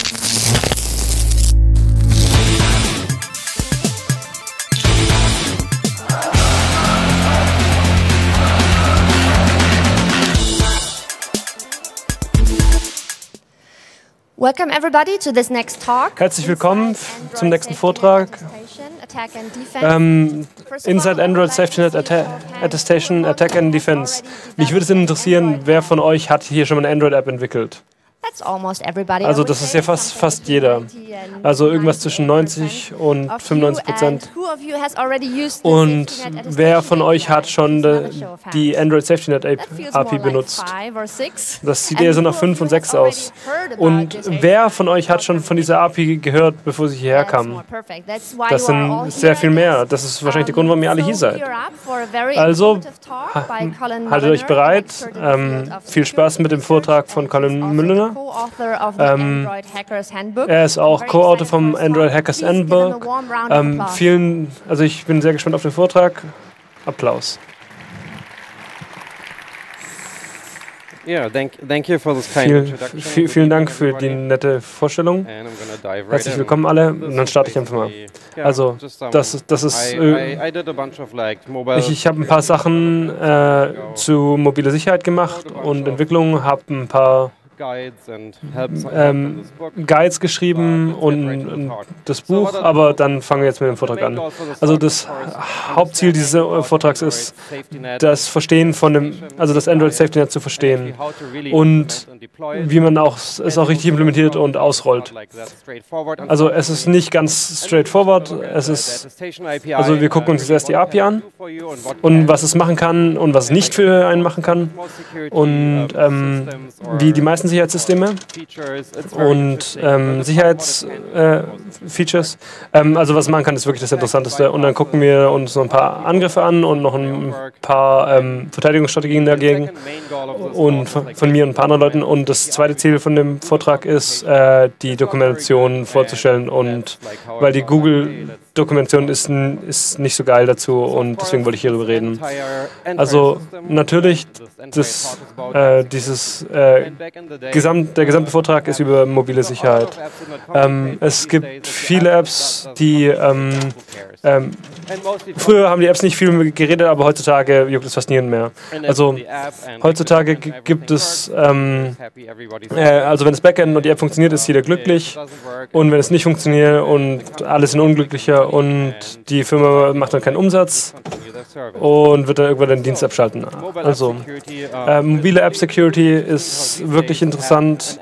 Welcome everybody to this next talk. Herzlich willkommen zum nächsten Vortrag. Inside Android Safety Net Attestation, Attack and Defense. Mich würde es interessieren, wer von euch hat hier schon mal eine Android-App entwickelt? Also das ist ja fast jeder. Also irgendwas zwischen 90 und 95%. Und wer von euch hat schon die Android Safety Net API benutzt? Das sieht eher so nach 5 und 6 aus. Und wer von euch hat schon von dieser API gehört, bevor sie hierher kamen? Das sind sehr viel mehr. Das ist wahrscheinlich der Grund, warum ihr alle hier seid. Also haltet euch bereit. Viel Spaß mit dem Vortrag von Colin Müller. Er ist auch Co-Autor vom Android Hackers Handbook. Also ich bin sehr gespannt auf den Vortrag. Applaus. Vielen Dank für die nette Vorstellung. Herzlich willkommen alle. Und dann starte ich einfach mal. Also, das ist... Ich habe ein paar Sachen zu mobiler Sicherheit gemacht und Entwicklung, habe ein paar Guides geschrieben und das Buch, aber dann fangen wir jetzt mit dem Vortrag an. Also das Hauptziel dieses Vortrags ist, das Verstehen also das Android Safety Net zu verstehen und wie man es auch richtig implementiert und ausrollt. Also es ist nicht ganz straightforward, also wir gucken uns jetzt die API an und was es machen kann und was es nicht für einen machen kann und wie die meisten Sicherheitssysteme und Sicherheitsfeatures. Also was man kann, ist wirklich das Interessanteste. Und dann gucken wir uns noch ein paar Angriffe an und noch ein paar Verteidigungsstrategien dagegen und von mir und ein paar anderen Leuten. Und das zweite Ziel von dem Vortrag ist, die Dokumentation vorzustellen. Und weil die Google-Dokumentation ist nicht so geil dazu und deswegen wollte ich hierüber reden. Also natürlich, der gesamte Vortrag ist über mobile Sicherheit. Es gibt viele Apps, die früher haben die Apps nicht viel geredet, aber heutzutage juckt es fast niemand mehr. Also heutzutage gibt es, also wenn das Backend und die App funktioniert, ist jeder glücklich und wenn es nicht funktioniert und alle sind unglücklicher und die Firma macht dann keinen Umsatz und wird dann irgendwann den Dienst abschalten. Also mobile App Security ist wirklich interessant,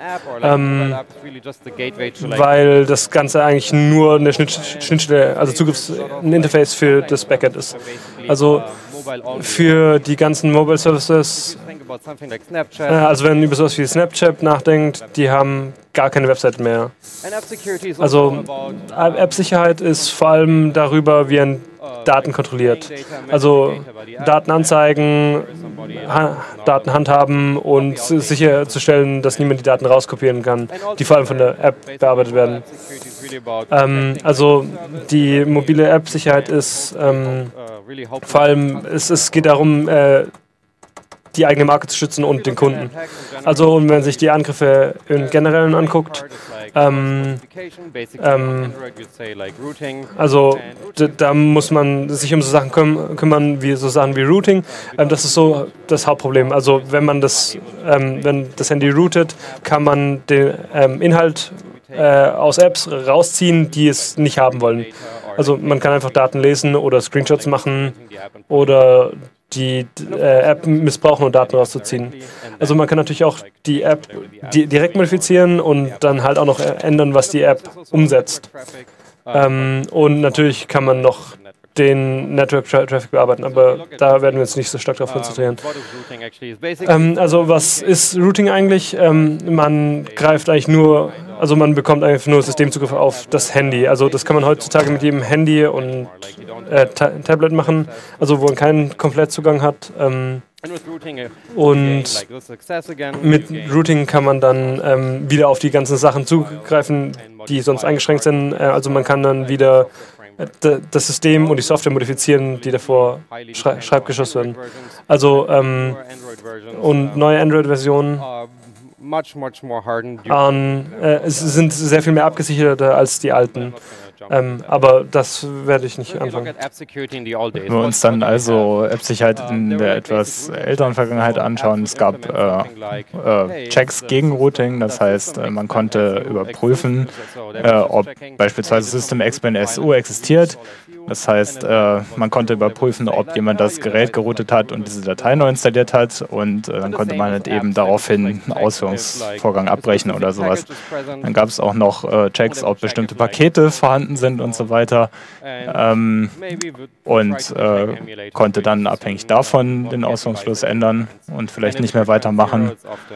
weil das Ganze eigentlich nur eine Schnittstelle, also ein Interface für das Backend ist. Also für die ganzen Mobile Services, also wenn man über sowas wie Snapchat nachdenkt, die haben gar keine Webseite mehr. Also App-Sicherheit ist vor allem darüber, wie ein Daten kontrolliert. Also Daten anzeigen, Daten handhaben und sicherzustellen, dass niemand die Daten rauskopieren kann, die vor allem von der App bearbeitet werden. Also die mobile App-Sicherheit ist vor allem, es geht darum, die eigene Marke zu schützen und den Kunden. Also und wenn man sich die Angriffe im Generellen anguckt, also da muss man sich um so Sachen kümmern, wie so Sachen wie Routing. Das ist so das Hauptproblem. Also wenn das Handy routet, kann man den Inhalt aus Apps rausziehen, die es nicht haben wollen. Also man kann einfach Daten lesen oder Screenshots machen oder die App missbrauchen, um Daten rauszuziehen. Also man kann natürlich auch die App direkt modifizieren und dann halt auch noch ändern, was die App umsetzt. Und natürlich kann man noch den Network Traffic bearbeiten, aber da werden wir uns nicht so stark darauf konzentrieren. Also was ist Routing eigentlich? Man greift eigentlich nur, also man bekommt einfach nur Systemzugriff auf das Handy. Also das kann man heutzutage mit jedem Handy und Tablet machen, also wo man keinen Komplettzugang hat. Und mit Routing kann man dann wieder auf die ganzen Sachen zugreifen, die sonst eingeschränkt sind. Also man kann dann wieder das System und die Software modifizieren, die davor Schreibgeschoss werden. Also und neue Android-Versionen Es sind sehr viel mehr abgesicherte als die alten. Aber das werde ich nicht anfangen. Wenn wir uns dann also App-Sicherheit in der etwas älteren Vergangenheit anschauen, es gab Checks gegen Routing, das heißt, man konnte überprüfen, ob beispielsweise SystemXPAN SU existiert. Das heißt, man konnte überprüfen, ob jemand das Gerät geroutet hat und diese Datei neu installiert hat, und dann konnte man halt eben daraufhin einen Ausführungsvorgang abbrechen oder sowas. Dann gab es auch noch Checks, ob bestimmte Pakete vorhanden sind und so weiter, und konnte dann abhängig davon den Ausführungsfluss ändern und vielleicht nicht mehr weitermachen.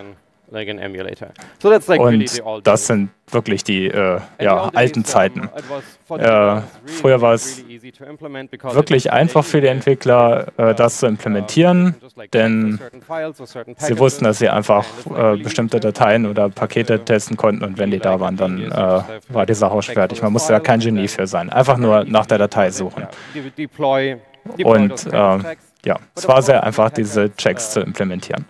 Und das sind wirklich die alten Zeiten. Früher war es wirklich einfach für die Entwickler, das zu implementieren, denn sie wussten, dass sie einfach bestimmte Dateien oder Pakete testen konnten, und wenn die da waren, dann war die Sache auch fertig. Man musste da kein Genie für sein, einfach nur nach der Datei suchen. Und es war sehr einfach, diese Checks zu implementieren.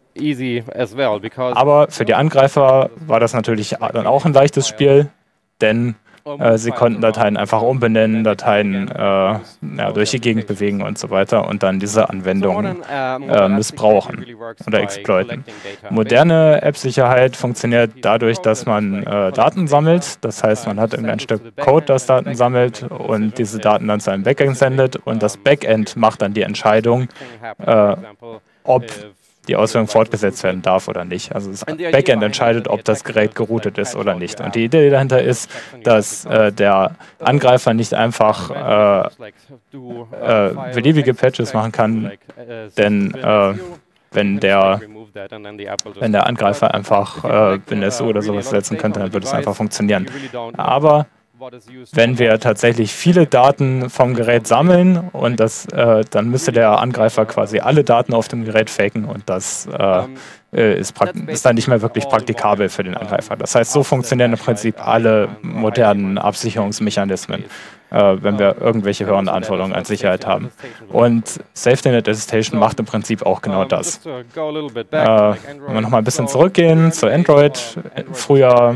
Aber für die Angreifer war das natürlich dann auch ein leichtes Spiel, denn sie konnten Dateien einfach umbenennen, Dateien durch die Gegend bewegen und so weiter und dann diese Anwendungen missbrauchen oder exploiten. Moderne App-Sicherheit funktioniert dadurch, dass man Daten sammelt. Das heißt, man hat irgendein Stück Code, das Daten sammelt und diese Daten dann zu einem Backend sendet, und das Backend macht dann die Entscheidung, ob die Ausführung fortgesetzt werden darf oder nicht. Also das Backend entscheidet, ob das Gerät geroutet ist oder nicht. Und die Idee dahinter ist, dass der Angreifer nicht einfach beliebige Patches machen kann, denn wenn der Angreifer einfach WinSU oder sowas setzen könnte, dann würde es einfach funktionieren. Aber wenn wir tatsächlich viele Daten vom Gerät sammeln, und dann müsste der Angreifer quasi alle Daten auf dem Gerät faken, und das ist dann nicht mehr wirklich praktikabel für den Angreifer. Das heißt, so funktionieren im Prinzip alle modernen Absicherungsmechanismen, wenn wir irgendwelche höheren Anforderungen an Sicherheit haben. Und SafetyNet Attestation macht im Prinzip auch genau das. Wenn wir nochmal ein bisschen zurückgehen zu Android, früher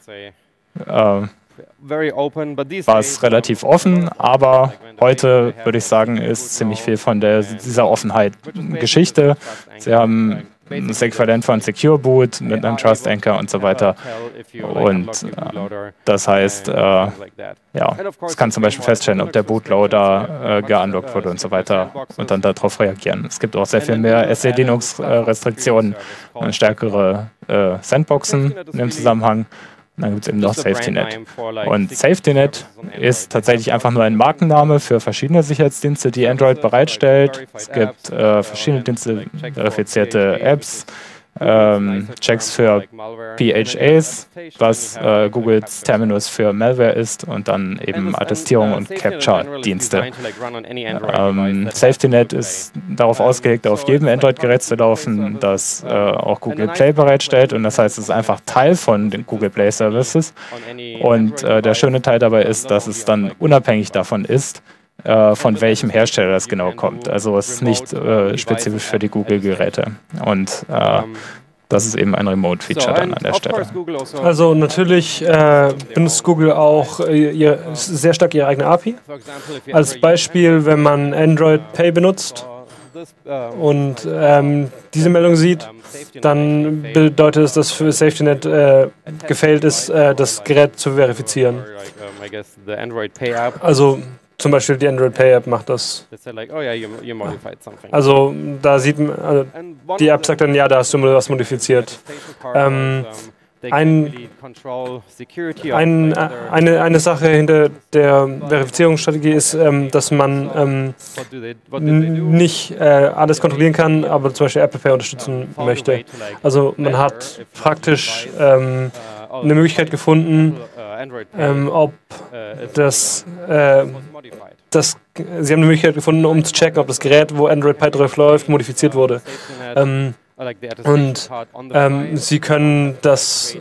war es relativ offen, aber heute würde ich sagen, ist ziemlich viel von dieser Offenheit Geschichte. Sie haben das Äquivalent von Secure Boot mit einem Trust Anchor und so weiter. Und das heißt, es kann zum Beispiel feststellen, ob der Bootloader geunlockt wurde und so weiter, und dann darauf reagieren. Es gibt auch sehr viel mehr SE-Linux-Restriktionen und stärkere Sandboxen in dem Zusammenhang. Dann gibt es eben noch SafetyNet. Und SafetyNet ist tatsächlich einfach nur ein Markenname für verschiedene Sicherheitsdienste, die Android bereitstellt. Es gibt verschiedene Dienste, verifizierte Apps, Checks für PHAs, was Googles Terminus für Malware ist, und dann eben Attestierung und Capture-Dienste. SafetyNet ist darauf ausgelegt, auf jedem Android-Gerät zu laufen, das auch Google Play bereitstellt, und das heißt, es ist einfach Teil von den Google Play Services. Und der schöne Teil dabei ist, dass es dann unabhängig davon ist, von welchem Hersteller das genau kommt. Also es ist nicht spezifisch für die Google-Geräte. Und das ist eben ein Remote-Feature dann an der Stelle. Also natürlich benutzt Google auch sehr stark ihre eigene API. Als Beispiel, wenn man Android Pay benutzt und diese Meldung sieht, dann bedeutet es, dass für SafetyNet gefailt ist, das Gerät zu verifizieren. Also zum Beispiel die Android Pay App macht das. Also da sieht man, die App sagt dann, ja, da hast du was modifiziert. Eine Sache hinter der Verifizierungsstrategie ist, dass man nicht alles kontrollieren kann, aber zum Beispiel Apple Pay unterstützen möchte. Also man hat praktisch eine Möglichkeit gefunden, ob Sie haben eine Möglichkeit gefunden, um zu checken, ob das Gerät, wo Android Pie drauf läuft, modifiziert wurde. Und Sie können das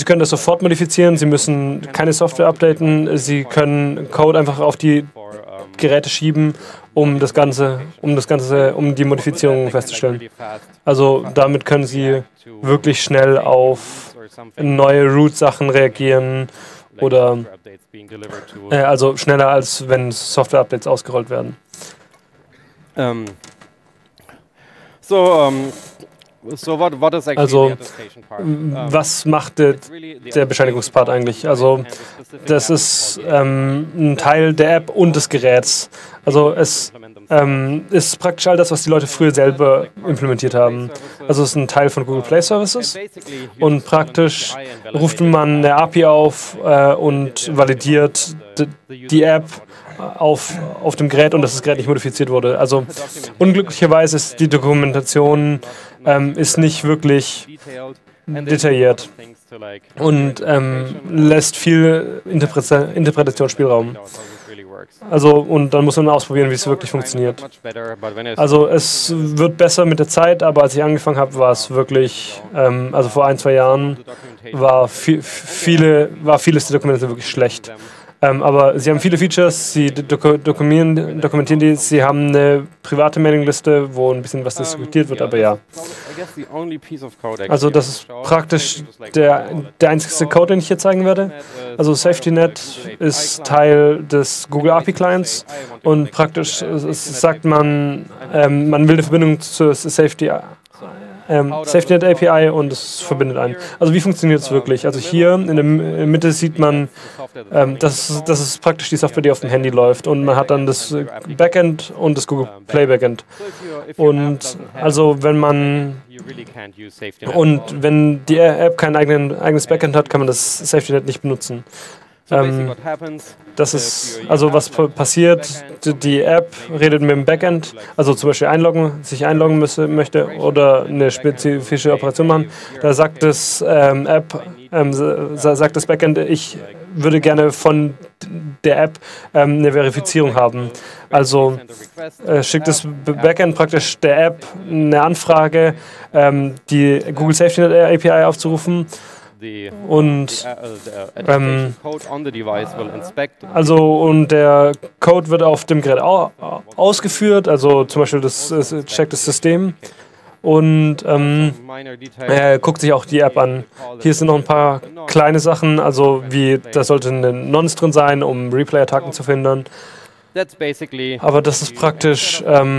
sofort modifizieren. Sie müssen keine Software updaten. Sie können Code einfach auf die Geräte schieben, um die Modifizierungen festzustellen. Also damit können Sie wirklich schnell auf neue Root-Sachen reagieren oder also schneller, als wenn Software-Updates ausgerollt werden. Also, was macht der Bescheinigungspart eigentlich? Also, das ist ein Teil der App und des Geräts. Also, es ist praktisch all das, was die Leute früher selber implementiert haben. Also, es ist ein Teil von Google Play Services und praktisch ruft man eine API auf und validiert die App auf dem Gerät und dass das Gerät nicht modifiziert wurde. Also unglücklicherweise ist die Dokumentation ist nicht wirklich detailliert und lässt viel Interpretationsspielraum. Also, und dann muss man ausprobieren, wie es wirklich funktioniert. Also, es wird besser mit der Zeit, aber als ich angefangen habe, war es wirklich, also vor 1, 2 Jahren, war vieles der Dokumentation wirklich schlecht. Aber sie haben viele Features, sie dokumentieren die, sie haben eine private Mailingliste, wo ein bisschen was diskutiert wird, aber ja. Also das ist praktisch der einzige Code, den ich hier zeigen werde. Also SafetyNet ist Teil des Google API Clients und praktisch sagt man, man will eine Verbindung zur SafetyNet API und es verbindet einen. Also wie funktioniert es wirklich? Also hier in der Mitte sieht man, das ist praktisch die Software, die auf dem Handy läuft und man hat dann das Backend und das Google Play Backend. Und also wenn die App kein eigenes Backend hat, kann man das SafetyNet nicht benutzen. Das ist, also was passiert, die App redet mit dem Backend, also zum Beispiel sich einloggen möchte oder eine spezifische Operation machen, da sagt das sagt das Backend, ich würde gerne von der App eine Verifizierung haben. Also schickt das Backend praktisch der App eine Anfrage, die Google SafetyNet API aufzurufen. Und und der Code wird auf dem Gerät ausgeführt, also zum Beispiel das checkt das System und guckt sich auch die App an. Hier sind noch ein paar kleine Sachen, also wie da sollte eine Nonce drin sein, um Replay-Attacken zu verhindern. Aber das ist praktisch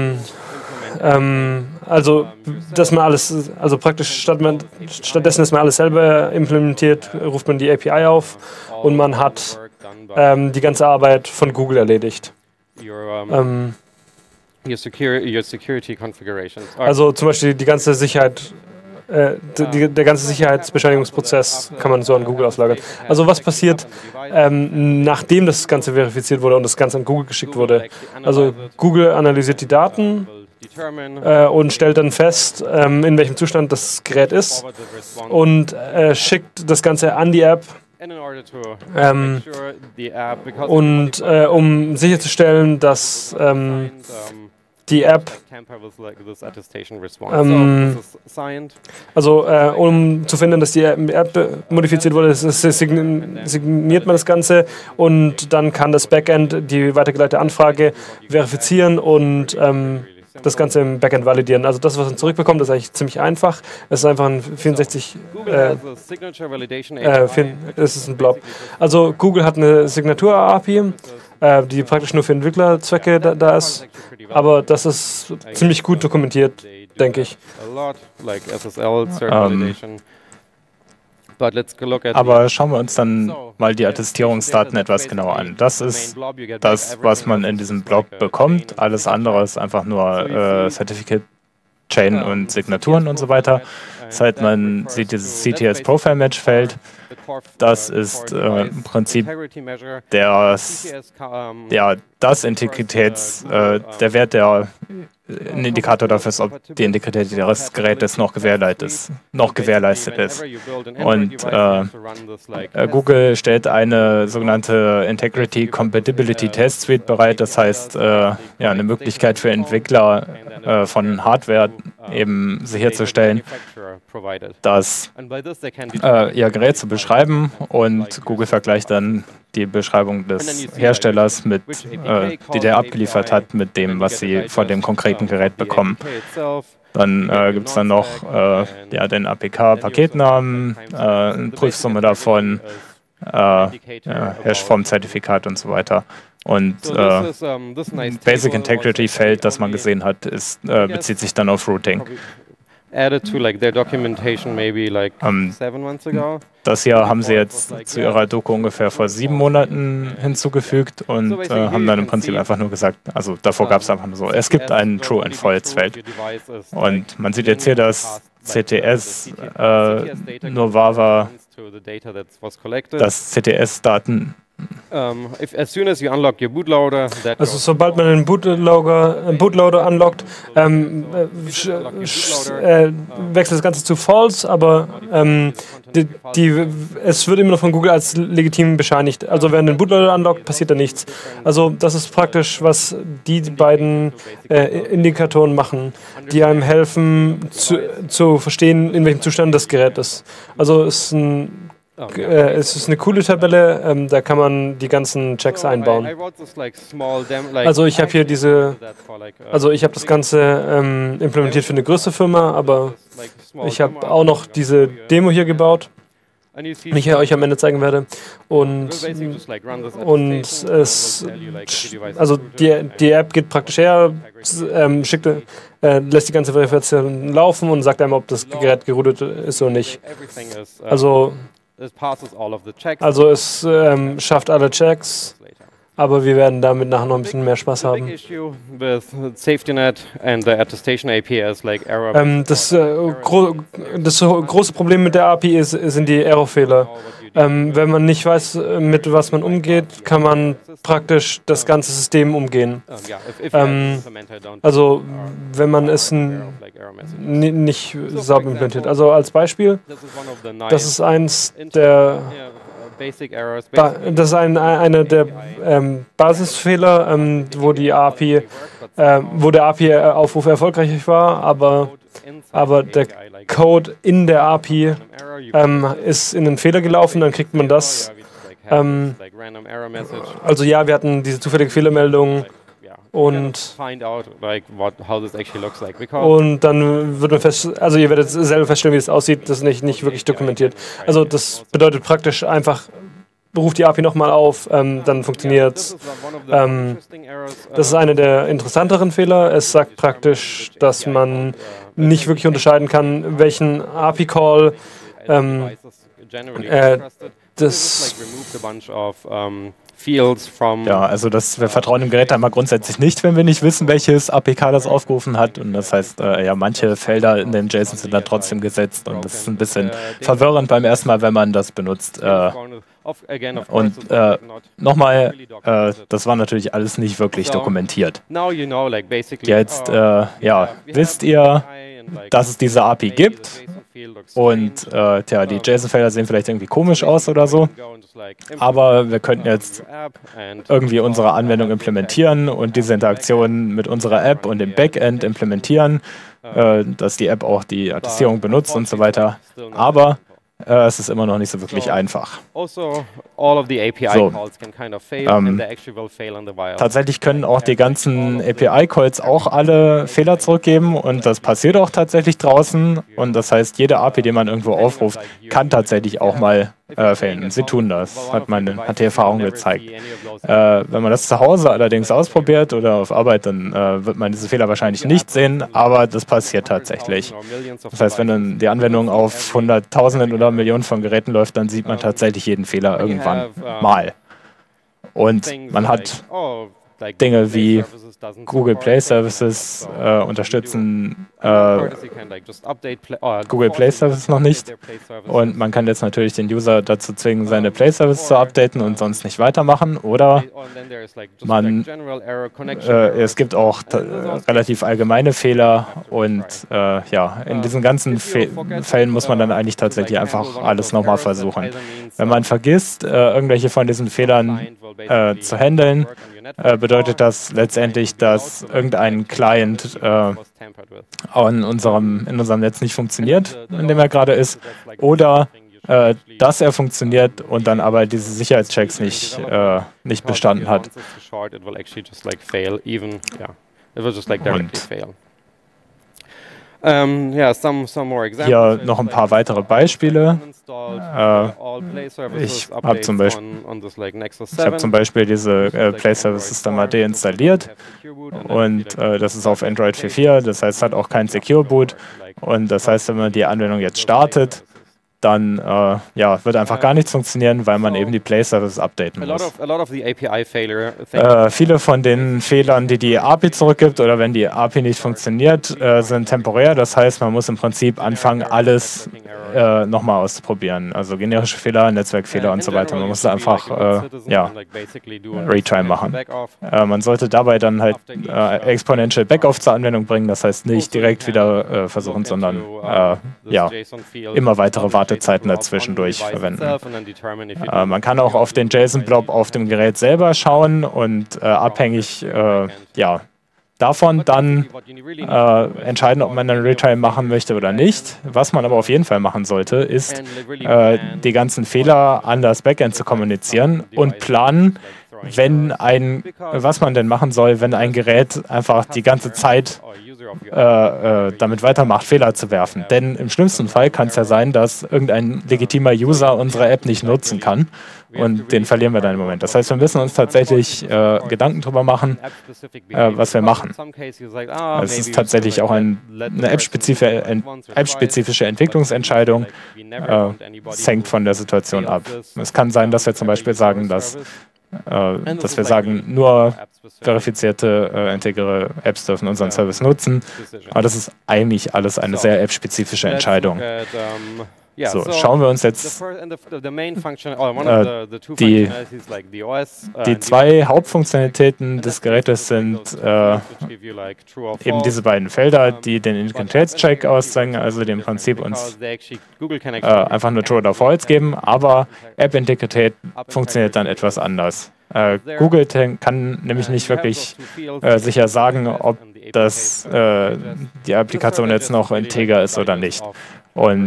also, dass man alles, also praktisch stattdessen, dass man alles selber implementiert, ruft man die API auf und man hat die ganze Arbeit von Google erledigt. Also zum Beispiel die ganze Sicherheit, der ganze Sicherheitsbescheinigungsprozess kann man so an Google auslagern. Also was passiert, nachdem das Ganze verifiziert wurde und das Ganze an Google geschickt wurde? Also Google analysiert die Daten und stellt dann fest, in welchem Zustand das Gerät ist und schickt das Ganze an die App. Um sicherzustellen, dass die App, um zu finden, dass die App modifiziert wurde, signiert man das Ganze und dann kann das Backend die weitergeleitete Anfrage verifizieren und das Ganze im Backend validieren. Also das, was man zurückbekommt, ist eigentlich ziemlich einfach. Es ist einfach ein 64, es ist ein Blob. Also Google hat eine Signatur-API, die praktisch nur für Entwicklerzwecke da ist. Aber das ist ziemlich gut dokumentiert, denke ich. Aber schauen wir uns dann mal die Attestierungsdaten etwas genauer an. Das ist das, was man in diesem Blob bekommt. Alles andere ist einfach nur Certificate, Chain und Signaturen und so weiter. Das heißt, man sieht dieses CTS Profile Match Feld. Das ist im Prinzip der Wert, der ein Indikator dafür ist, ob die Integrität des Gerätes noch gewährleistet ist. Und Google stellt eine sogenannte Integrity Compatibility Test Suite bereit. Das heißt, eine Möglichkeit für Entwickler von Hardware eben sicherzustellen, dass ihr Gerät zu beschreiben und Google vergleicht dann die Beschreibung des Herstellers, die der abgeliefert hat, mit dem, was Sie von dem konkreten Gerät bekommen. Dann gibt es dann noch den APK-Paketnamen, eine Prüfsumme davon, Hash-Form-Zertifikat und so weiter. Und Basic Integrity Feld, das man gesehen hat, bezieht sich dann auf Routing. Das hier haben sie jetzt zu ihrer Doku ungefähr vor 7 Monaten hinzugefügt und haben dann im Prinzip einfach nur gesagt, also davor gab es einfach nur so, es gibt ein True and False Feld. Und man sieht jetzt hier, dass CTS nur wahr war, dass CTS-Daten also sobald man einen Bootloader unlockt, wechselt das Ganze zu False, aber es wird immer noch von Google als legitim bescheinigt. Also wenn den Bootloader unlockt, passiert da nichts. Also das ist praktisch, was die beiden Indikatoren machen, die einem helfen zu verstehen, in welchem Zustand das Gerät ist. Also es ist eine coole Tabelle, da kann man die ganzen Checks einbauen. Also ich habe hier ich habe das Ganze implementiert für eine größere Firma, aber ich habe auch noch diese Demo hier gebaut, die ich euch am Ende zeigen werde. Also die App geht praktisch her, lässt die ganze Verifikation laufen und sagt einem, ob das Gerät geroutet ist oder nicht. Also es schafft alle Checks, aber wir werden damit nachher noch ein bisschen mehr Spaß haben. Das große Problem mit der API sind die Errorfehler. Wenn man nicht weiß, mit was man umgeht, kann man praktisch das ganze System umgehen. Also wenn man es nicht sauber implementiert. Also als Beispiel, das ist einer der Basisfehler, wo der API-Aufruf erfolgreich war, aber der Code in der API ist in einen Fehler gelaufen, dann kriegt man das. Also ja, wir hatten diese zufällige Fehlermeldung und dann wird man also ihr werdet selber feststellen, wie es aussieht, das ist nicht wirklich dokumentiert. Also das bedeutet praktisch einfach, ruft die API nochmal auf, dann funktioniert es. Das ist einer der interessanteren Fehler. Es sagt praktisch, dass man nicht wirklich unterscheiden kann, welchen API-Call also wir vertrauen dem Gerät einmal grundsätzlich nicht, wenn wir nicht wissen, welches APK das aufgerufen hat. Und das heißt, manche Felder in dem JSON sind dann trotzdem gesetzt. Und das ist ein bisschen verwirrend beim ersten Mal, wenn man das benutzt. Nochmal, das war natürlich alles nicht wirklich dokumentiert. Jetzt wisst ihr, dass es diese API gibt. Und die JSON-Felder sehen vielleicht irgendwie komisch aus oder so, aber wir könnten jetzt irgendwie unsere Anwendung implementieren und diese Interaktion mit unserer App und dem Backend implementieren, dass die App auch die Attestierung benutzt und so weiter. Aber es ist immer noch nicht so wirklich einfach. Tatsächlich können auch die ganzen API-Calls auch alle Fehler zurückgeben und das passiert auch tatsächlich draußen. Und das heißt, jede API, die man irgendwo aufruft, kann tatsächlich auch mal fehlen. Sie tun das, hat die Erfahrung gezeigt. Wenn man das zu Hause allerdings ausprobiert oder auf Arbeit, dann wird man diese Fehler wahrscheinlich nicht sehen, aber das passiert tatsächlich. Das heißt, wenn dann die Anwendung auf Hunderttausenden oder Millionen von Geräten läuft, dann sieht man tatsächlich jeden Fehler irgendwann mal. Und man hat Dinge wie Google Play Services unterstützen Google Play Services noch nicht. Und man kann jetzt natürlich den User dazu zwingen, seine Play Services zu updaten und sonst nicht weitermachen. Oder es gibt auch relativ allgemeine Fehler und in diesen ganzen Fällen muss man dann eigentlich tatsächlich einfach alles nochmal versuchen. Wenn man vergisst, irgendwelche von diesen Fehlern zu handeln, bedeutet das letztendlich, dass irgendein Client in unserem Netz nicht funktioniert, in dem er gerade ist, oder dass er funktioniert und dann aber diese Sicherheitschecks nicht bestanden hat. Hier noch ein paar weitere Beispiele. Ich habe zum Beispiel diese Play Services dann mal deinstalliert und das ist auf Android 4.4, das heißt, es hat auch kein Secure Boot und das heißt, wenn man die Anwendung jetzt startet, dann wird einfach gar nichts funktionieren, weil man eben die Play-Services updaten muss. Viele von den Fehlern, die die API zurückgibt oder wenn die API nicht funktioniert, sind temporär. Das heißt, man muss im Prinzip anfangen, alles nochmal auszuprobieren. Also generische Fehler, Netzwerkfehler und so weiter. Man muss da einfach Retry machen. Man sollte dabei dann halt Exponential Backoff zur Anwendung bringen. Das heißt, nicht direkt wieder versuchen, sondern immer weitere Wartezeiten dazwischendurch verwenden. Man kann auch auf den JSON-Blob auf dem Gerät selber schauen und abhängig davon dann entscheiden, ob man einen Retry machen möchte oder nicht. Was man aber auf jeden Fall machen sollte, ist, die ganzen Fehler an das Backend zu kommunizieren und planen, was man denn machen soll, wenn ein Gerät einfach die ganze Zeit damit weitermacht, Fehler zu werfen. Denn im schlimmsten Fall kann es ja sein, dass irgendein legitimer User unsere App nicht nutzen kann und den verlieren wir dann im Moment. Das heißt, wir müssen uns tatsächlich Gedanken darüber machen, was wir machen. Es ist tatsächlich auch eine app-spezifische Entwicklungsentscheidung. Es hängt von der Situation ab. Es kann sein, dass wir zum Beispiel sagen, dass wir sagen, nur verifizierte, integere Apps dürfen unseren Service nutzen. Aber das ist eigentlich alles eine sehr app-spezifische Entscheidung. So, schauen wir uns jetzt die zwei Hauptfunktionalitäten des Gerätes sind eben diese beiden Felder, die den Integritätscheck auszeigen, die im Prinzip uns einfach nur True oder False geben, aber App-Integrität funktioniert dann etwas anders. Google kann nämlich nicht wirklich sicher sagen, ob die Applikation jetzt noch integer ist oder nicht. Und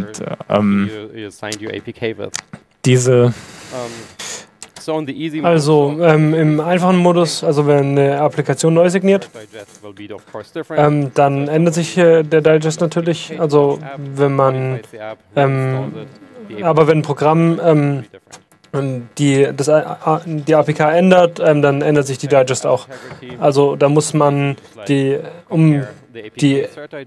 im einfachen Modus, also wenn eine Applikation neu signiert, dann ändert sich der Digest natürlich. Also wenn man, aber wenn ein Programm die APK ändert, dann ändert sich die Digest auch. Also da muss man um die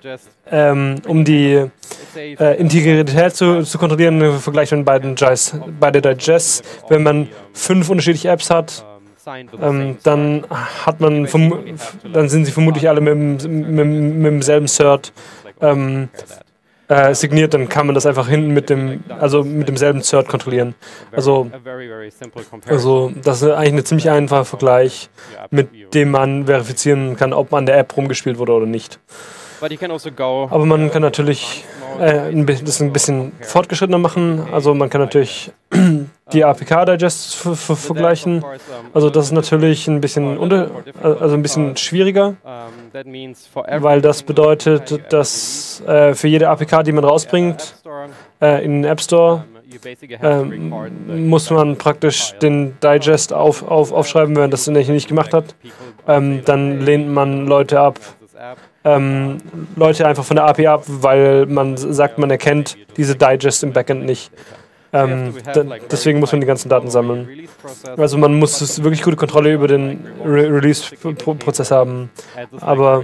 Integrität zu kontrollieren, vergleichen beide Digests. Wenn man 5 unterschiedliche Apps hat, dann sind sie vermutlich alle mit demselben Cert signiert, dann kann man das einfach hinten mit demselben Cert kontrollieren. Also das ist eigentlich ein ziemlich einfacher Vergleich, mit dem man verifizieren kann, ob an der App rumgespielt wurde oder nicht. Aber man kann natürlich das ein bisschen fortgeschrittener machen. Also man kann natürlich die APK-Digests vergleichen. Also das ist natürlich ein bisschen schwieriger, weil das bedeutet, dass für jede APK, die man rausbringt in den App Store, muss man praktisch den Digest aufschreiben, wenn man das nicht gemacht hat. Dann lehnt man Leute einfach von der API ab, weil man sagt, man erkennt diese Digest im Backend nicht. Deswegen muss man die ganzen Daten sammeln. Also man muss wirklich gute Kontrolle über den Release-Prozess haben. Aber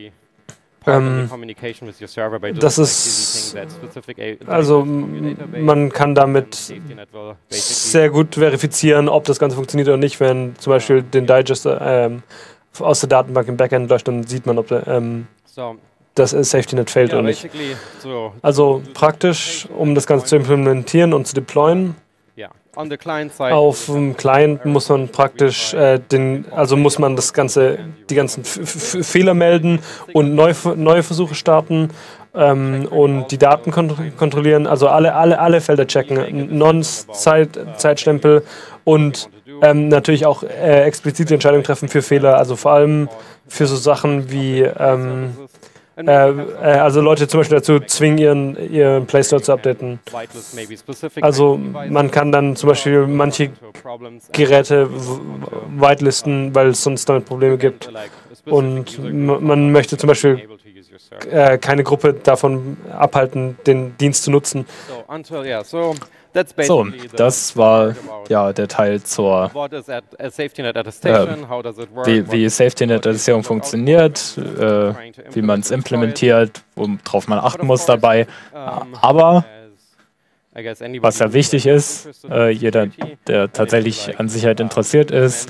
das ist, also man kann damit sehr gut verifizieren, ob das Ganze funktioniert oder nicht. Wenn zum Beispiel den Digest aus der Datenbank im Backend läuft, dann sieht man, ob das Safety Net fehlt oder nicht. Also praktisch, um das Ganze zu implementieren und zu deployen, auf dem Client muss man praktisch muss man die ganzen Fehler melden und neue Versuche starten und die Daten kontrollieren, also alle Felder checken, Nonce, Zeitstempel und natürlich auch explizite Entscheidungen treffen für Fehler, also vor allem für so Sachen wie also Leute zum Beispiel dazu zwingen, ihren Play Store zu updaten. Also man kann dann zum Beispiel manche Geräte whitelisten, weil es sonst damit Probleme gibt. Und man möchte zum Beispiel keine Gruppe davon abhalten, den Dienst zu nutzen. So, das war ja der Teil zur wie Safety-Net-Attestierung funktioniert, wie man es implementiert, worauf man achten muss dabei. Aber was ja wichtig ist, jeder, der tatsächlich an Sicherheit interessiert ist,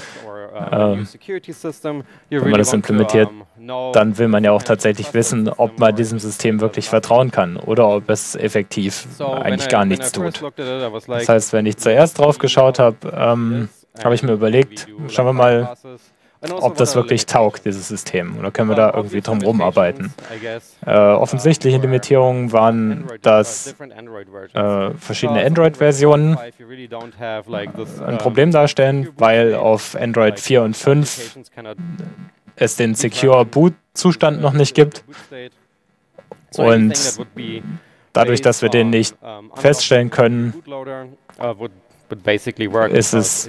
wenn man das implementiert, dann will man ja auch tatsächlich wissen, ob man diesem System wirklich vertrauen kann oder ob es effektiv eigentlich gar nichts tut. Das heißt, wenn ich zuerst drauf geschaut habe, habe ich mir überlegt, schauen wir mal, ob das wirklich taugt, dieses System. Oder können wir da irgendwie drum rumarbeiten? Offensichtliche Limitierungen waren, dass verschiedene Android-Versionen ein Problem darstellen, weil auf Android 4 und 5 es den Secure Boot-Zustand noch nicht gibt. Und dadurch, dass wir den nicht feststellen können, ist es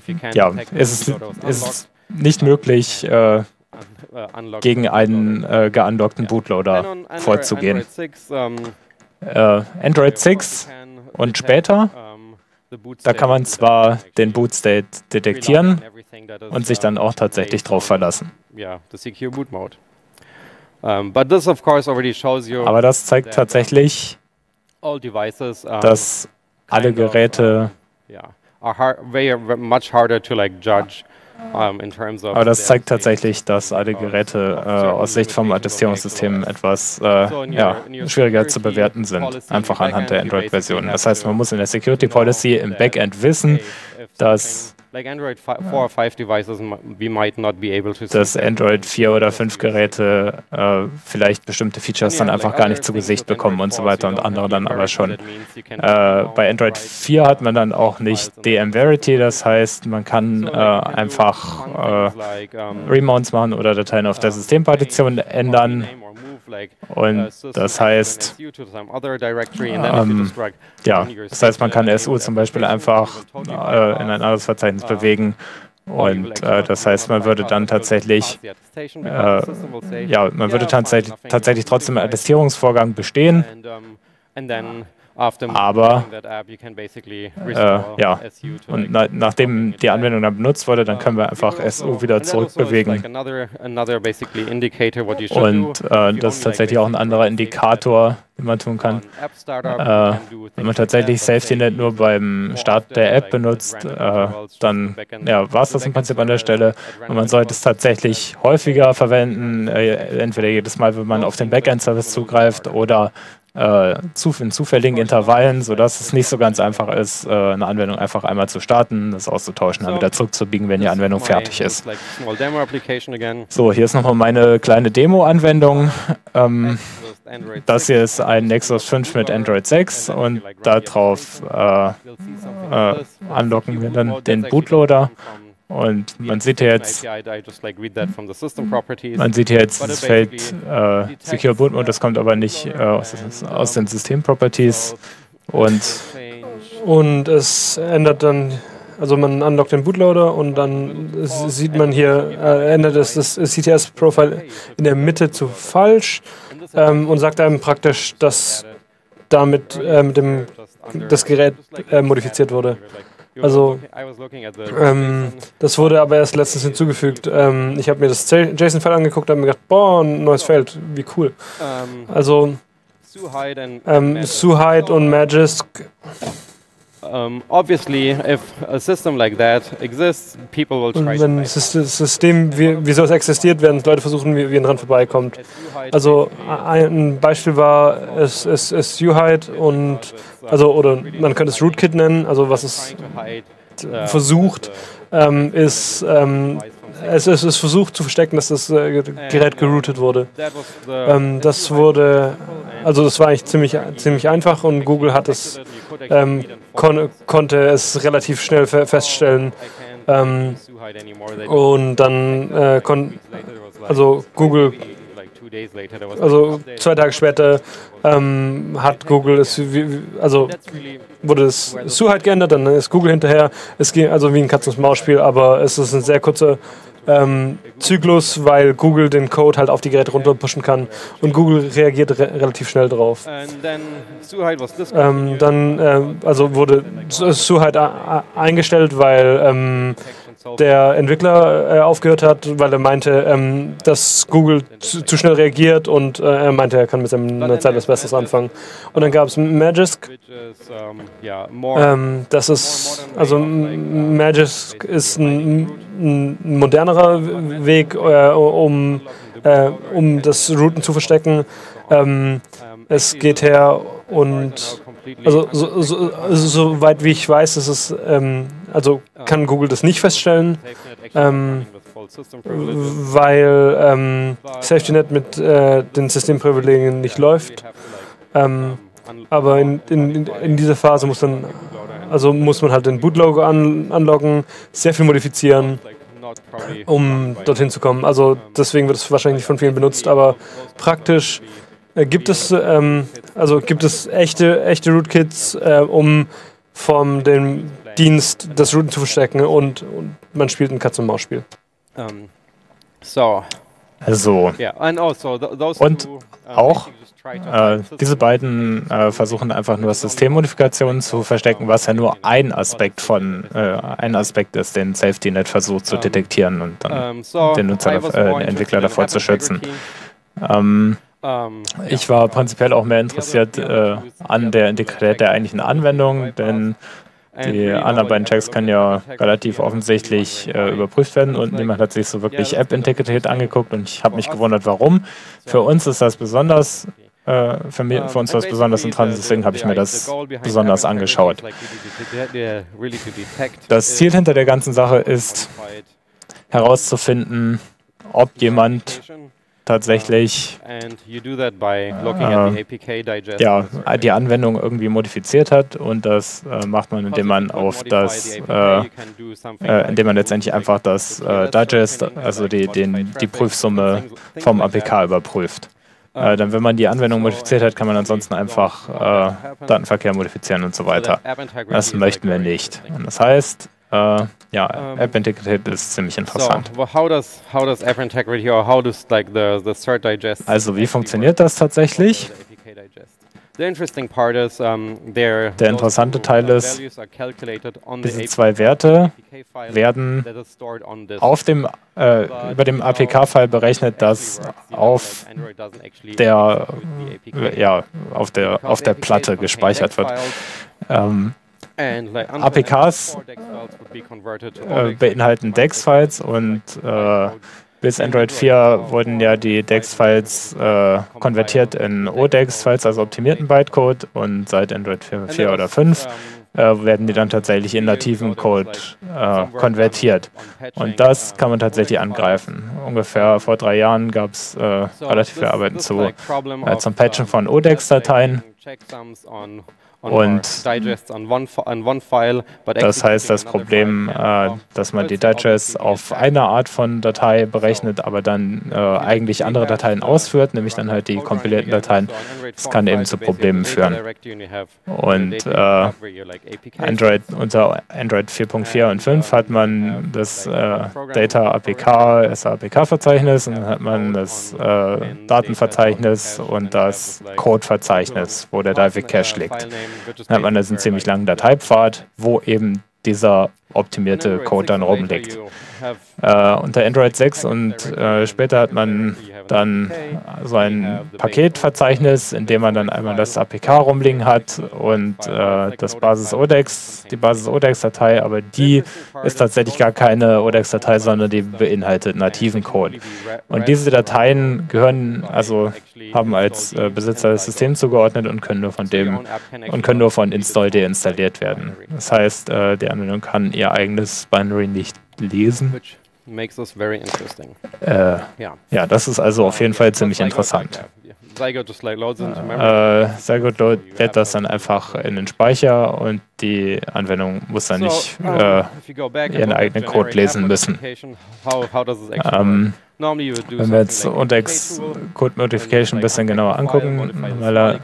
nicht möglich, gegen einen geunlockten Bootloader vorzugehen. Android 6 und später, da kann man zwar den Boot-State detektieren und sich dann auch tatsächlich drauf verlassen. Aber das zeigt tatsächlich, dass alle Geräte Aber das zeigt tatsächlich, dass alle Geräte aus Sicht vom Attestierungssystem etwas schwieriger zu bewerten sind, einfach anhand der Android-Version. Das heißt, man muss in der Security Policy im Backend wissen, dass Android 4 oder 5 Geräte vielleicht bestimmte Features dann einfach gar nicht zu Gesicht bekommen und so weiter und andere dann aber schon. Bei Android 4 hat man dann auch nicht DM-Verity, das heißt, man kann einfach Remounts machen oder Dateien auf der Systempartition ändern. Und das heißt, man kann SU zum Beispiel einfach in ein anderes Verzeichnis bewegen. Und das heißt, man würde dann tatsächlich, tatsächlich trotzdem einen Attestierungsvorgang bestehen. Aber und nachdem die Anwendung dann benutzt wurde, dann können wir einfach SU wieder zurückbewegen. Und das ist tatsächlich auch ein anderer Indikator, den man tun kann. Wenn man tatsächlich SafetyNet nur beim Start der App benutzt, dann war es das im Prinzip an der Stelle. Und man sollte es tatsächlich häufiger verwenden, entweder jedes Mal, wenn man auf den Backend-Service zugreift oder in zufälligen Intervallen, sodass es nicht so ganz einfach ist, eine Anwendung einfach einmal zu starten, das auszutauschen, dann wieder zurückzubiegen, wenn die Anwendung fertig ist. So, hier ist nochmal meine kleine Demo-Anwendung. Das hier ist ein Nexus 5 mit Android 6 und darauf unlocken wir dann den Bootloader. Und man sieht hier jetzt, dieses Feld Secure Boot Mode, das kommt aber nicht aus den System-Properties. Und es ändert dann, also man unlockt den Bootloader und dann sieht man hier, ändert es das CTS-Profile in der Mitte zu falsch und sagt einem praktisch, dass damit das Gerät modifiziert wurde. Also, das wurde aber erst letztens hinzugefügt. Ich habe mir das JSON-File angeguckt und habe mir gedacht, boah, ein neues Feld, wie cool. Also, Suhide und Magisk. Obviously, if a system like that exists, people will try. Wenn das System wie sowas existiert, werden Leute versuchen, wie dran vorbeikommt. Also ein Beispiel war es Suhide und oder man könnte es Rootkit nennen. Also was es versucht, ist es ist versucht zu verstecken, dass das Gerät geroutet wurde. Das war eigentlich ziemlich einfach und Google hat es konnte es relativ schnell feststellen. Und dann Google also 2 Tage später hat Google es, also wurde das SUHITE geändert, dann ist Google hinterher. Es ging also wie ein Katz-und-Maus-Spiel, aber es ist ein sehr kurzer Zyklus, weil Google den Code halt auf die Geräte runterpushen kann und Google reagiert relativ schnell drauf. Also wurde SUHITE eingestellt, weil der Entwickler aufgehört hat, weil er meinte, dass Google zu schnell reagiert und er meinte, er kann mit seiner Zeit was Besseres anfangen. Und dann gab es Magisk. Das ist, also Magisk ist ein modernerer Weg, um das Routen zu verstecken. Es geht her und also soweit wie ich weiß, ist es, also kann Google das nicht feststellen, weil SafetyNet mit den Systemprivilegien nicht läuft. Aber in dieser Phase muss man halt den Bootlogo anloggen, sehr viel modifizieren, um dorthin zu kommen. Also deswegen wird es wahrscheinlich nicht von vielen benutzt, aber praktisch gibt es echte Rootkits, um von dem Dienst das Rooten zu verstecken und man spielt ein Katz-und-Maus-Spiel. Also, und auch diese beiden versuchen einfach nur Systemmodifikationen zu verstecken, was ja nur ein Aspekt ist, den SafetyNet versucht zu detektieren und dann den Entwickler davor zu schützen. Ich war prinzipiell auch mehr interessiert an der Integrität der eigentlichen Anwendung, denn die anderen beiden Checks können ja relativ offensichtlich überprüft werden und niemand hat sich so wirklich App-Integrität angeguckt und ich habe mich gewundert, warum. Für uns ist das besonders, für uns war es besonders interessant, deswegen habe ich mir das besonders angeschaut. Das Ziel hinter der ganzen Sache ist herauszufinden, ob jemand tatsächlich die Anwendung irgendwie modifiziert hat und das macht man, indem man indem man letztendlich einfach das Digest, also die Prüfsumme vom APK überprüft. Dann, wenn man die Anwendung modifiziert hat, kann man ansonsten einfach Datenverkehr modifizieren und so weiter. Das möchten wir nicht. Und das heißt, App-Integrität ist ziemlich interessant. Also wie funktioniert das tatsächlich? Der interessante Teil ist, diese 2 Werte werden über dem APK-File berechnet, das auf der Platte gespeichert wird. APKs beinhalten DEX-Files und bis Android 4 wurden ja die DEX-Files konvertiert in ODEX-Files, also optimierten Bytecode, und seit Android 4 oder 5 werden die dann tatsächlich in nativen Code konvertiert. Und das kann man tatsächlich angreifen. Ungefähr vor 3 Jahren gab es relativ viel Arbeiten zum Patchen von ODEX-Dateien. Und das heißt, das Problem, dass man die Digests auf eine Art von Datei berechnet, aber dann eigentlich andere Dateien ausführt, nämlich dann halt die kompilierten Dateien, das kann eben zu Problemen führen. Und unter Android 4.4 und 5 hat man das Data APK, SAPK-Verzeichnis, und dann hat man das Datenverzeichnis und das Code-Verzeichnis, wo der Divec Cache liegt. Dann hat man also einen ziemlich langen Dateipfad, wo eben dieser optimierte Code dann rumliegt. Unter Android 6 und später hat man dann so ein Paketverzeichnis, in dem man dann einmal das APK rumliegen hat und das die Basis-ODEX-Datei, aber die ist tatsächlich gar keine ODEX-Datei, sondern die beinhaltet nativen Code. Und diese Dateien haben als Besitzer das System zugeordnet und können nur von Install deinstalliert werden. Das heißt, die Anwendung kann ihr eigenes Binary nicht lesen. Das ist also auf jeden Fall ziemlich interessant. Zygote lädt das dann einfach in den Speicher und die Anwendung muss dann nicht ihren eigenen Code lesen müssen. Wenn wir jetzt Odex Code Modification ein bisschen genauer angucken, weil er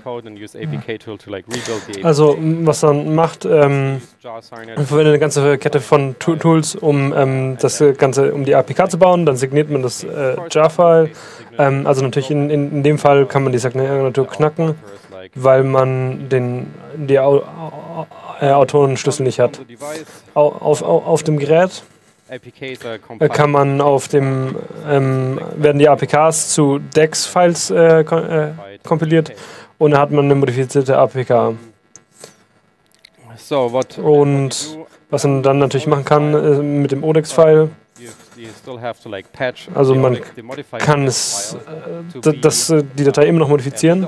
Also was man macht, verwendet eine ganze Kette von Tools, um das Ganze, um die APK zu bauen. Dann signiert man das Jar-File. Also natürlich in dem Fall kann man die Signatur knacken, weil man die Autorenschlüssel nicht hat. Auf dem Gerät kann man werden die APKs zu DEX-Files kompiliert und dann hat man eine modifizierte APK. Und was man dann natürlich machen kann mit dem Odex-File, also man kann die Datei immer noch modifizieren.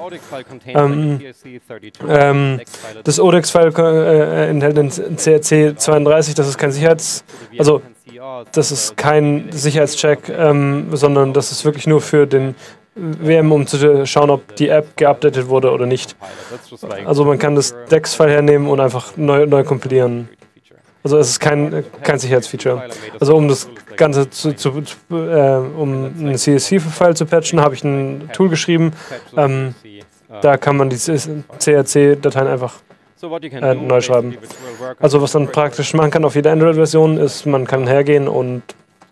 Das Odex-File enthält den CRC32, das ist kein das ist kein Sicherheitscheck, sondern das ist wirklich nur für den VM, um zu schauen, ob die App geupdatet wurde oder nicht. Also man kann das DEX-File hernehmen und einfach neu kompilieren. Also es ist kein Sicherheitsfeature. Also um das Ganze um einen CSV-File zu patchen, habe ich ein Tool geschrieben. Da kann man die CRC-Dateien einfach neu schreiben. Also was man praktisch machen kann auf jeder Android-Version ist, man kann hergehen und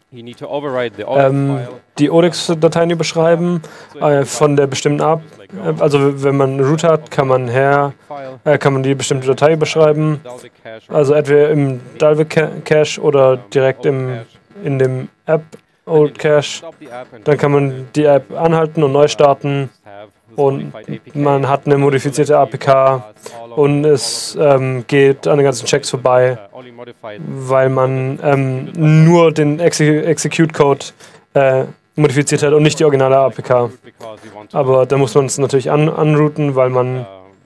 die Odex-Dateien überschreiben von der bestimmten Art. Also wenn man Root hat, kann man die bestimmte Datei überschreiben. Also entweder im Dalvik Cache oder direkt in dem App Old Cache. Dann kann man die App anhalten und neu starten. Und man hat eine modifizierte APK und es geht an den ganzen Checks vorbei, weil man nur den Execute-Code modifiziert hat und nicht die originale APK. Aber da muss man es natürlich unrooten, weil man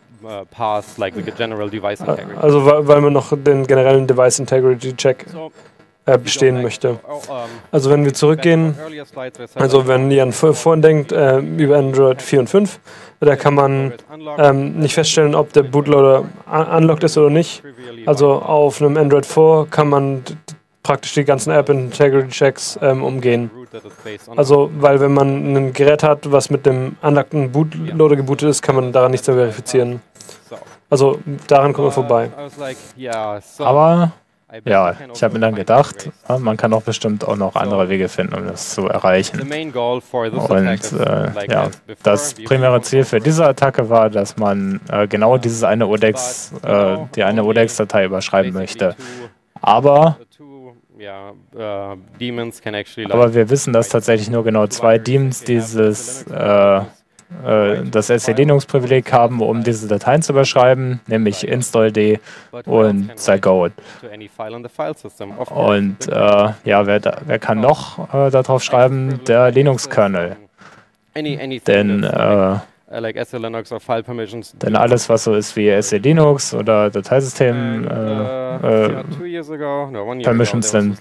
weil man noch den generellen Device Integrity Check bestehen möchte. Also wenn wir zurückgehen, also wenn ihr an vorhin denkt, über Android 4 und 5, da kann man nicht feststellen, ob der Bootloader unlocked ist oder nicht. Also auf einem Android 4 kann man praktisch die ganzen App Integrity Checks umgehen. Also, weil wenn man ein Gerät hat, was mit dem unlockten Bootloader gebootet ist, kann man daran nichts mehr verifizieren. Also daran kommt man vorbei. Aber ja, ich habe mir dann gedacht, man kann doch bestimmt auch noch andere Wege finden, um das zu erreichen. Und ja, das primäre Ziel für diese Attacke war, dass man genau die eine Odex-Datei überschreiben möchte. Aber wir wissen, dass tatsächlich nur genau 2 Daemons das SE-Linux-Privileg haben, um diese Dateien zu überschreiben, nämlich install.d und Zygote. Und wer kann noch darauf schreiben? Der Linux-Kernel. Denn alles, was so ist wie SE-Linux oder Dateisystem Permissions sind,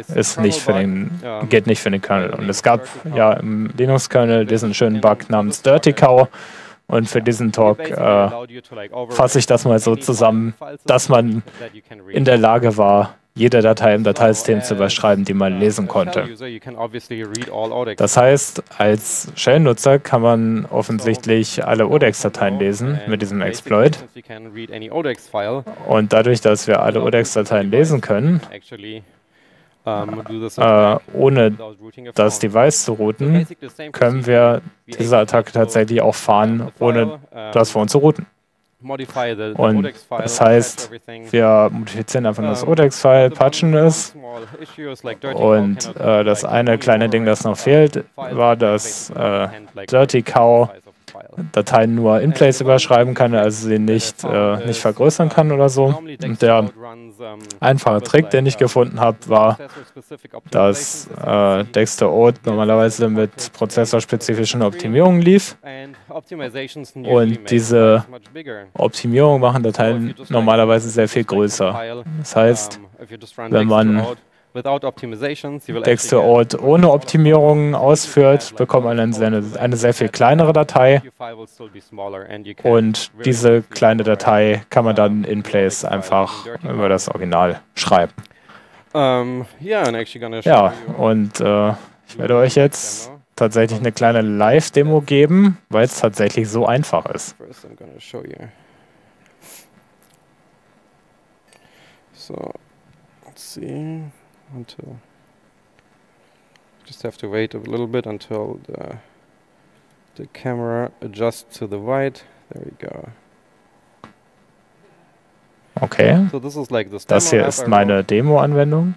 geht nicht für den Kernel. Und es gab ja im Linux-Kernel diesen schönen Bug namens Dirty Cow. Und für diesen Talk fasse ich das mal so zusammen, dass man in der Lage war, jede Datei im Dateisystem zu überschreiben, die man lesen konnte. Das heißt, als Shell-Nutzer kann man offensichtlich alle Odex-Dateien lesen mit diesem Exploit. Und dadurch, dass wir alle Odex-Dateien lesen können, ohne das Device zu routen, können wir diese Attacke tatsächlich auch fahren, ohne das für uns zu routen. Und das heißt, wir modifizieren einfach nur das Odex-File, patchen es. Und das eine kleine Ding, das noch fehlt, war, dass Dirty Cow Dateien nur in place überschreiben kann, also sie nicht vergrößern kann oder so. Und der einfache Trick, den ich gefunden habe, war, dass Dexter-Oat normalerweise mit prozessorspezifischen Optimierungen lief. Und diese Optimierungen machen Dateien normalerweise sehr viel größer. Das heißt, wenn man Dexter-Oat ohne Optimierungen ausführt, bekommt man eine sehr viel kleinere Datei. Und diese kleine Datei kann man dann in place einfach über das Original schreiben. Ja, und Ich werde euch jetzt tatsächlich eine kleine Live-Demo geben, weil es tatsächlich so einfach ist. First, I'm gonna show you. So, let's see. Until just have to wait a little bit until the camera adjusts to the white. There we go. Okay, So this is like this das demo hier app ist I meine wrote. Demo-Anwendung.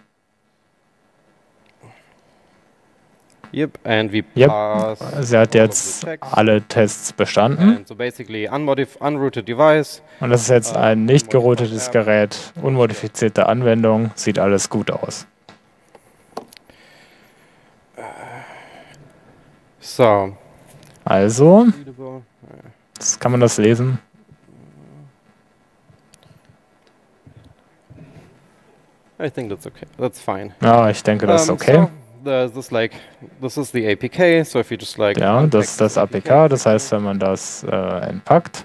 Yep, and we Yep, pass sie hat all of jetzt the checks. alle Tests bestanden. And so basically unrooted device. Und das ist jetzt ein nicht geroutetes App. Gerät, unmodifizierte Anwendung, sieht alles gut aus. So, Also, readable. jetzt kann man das lesen. I think that's okay. That's fine. Ja, ich denke, das ist okay. So this is the APK. So if you just like Ja, unpack das ist das this APK, das heißt, wenn man das entpackt,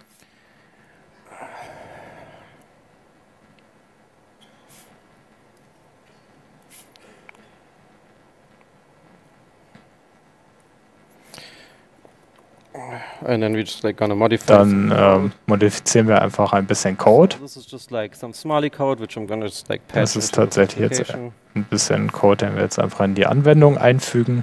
and then we just like gonna modify. some dann code. modifizieren wir einfach ein bisschen Code. So this is just like some Smiley code, which I'm gonna just like Das patch ist into this tatsächlich jetzt application. ein bisschen Code, den wir jetzt einfach in die Anwendung einfügen.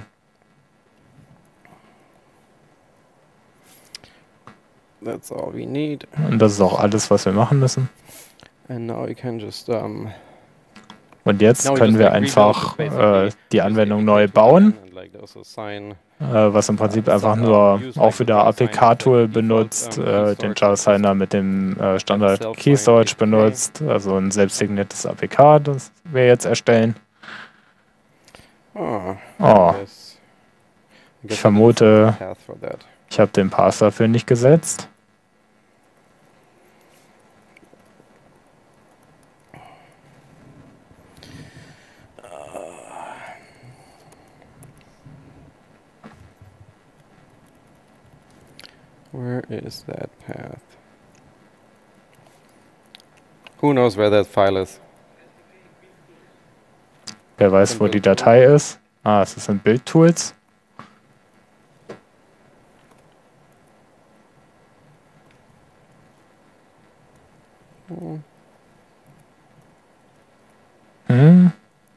That's all we need. Und das ist auch alles, was wir machen müssen. And now we can just Und jetzt now we können just wir like einfach rebuild basically die use Anwendung APK neu to bauen, again and like also assign was im Prinzip einfach nur auch wieder APK-Tool benutzt, den Jar-Signer mit dem Standard Key Storage benutzt, also ein selbstsigniertes APK, das wir jetzt erstellen. Oh, Oh, yes. I ich guess I vermute, didn't path for that. ich habe den Path dafür nicht gesetzt. Where is that path? Who knows where that file is? Wer weiß, wo die Datei ist? Ah, es ist in Build-Tools. Hm.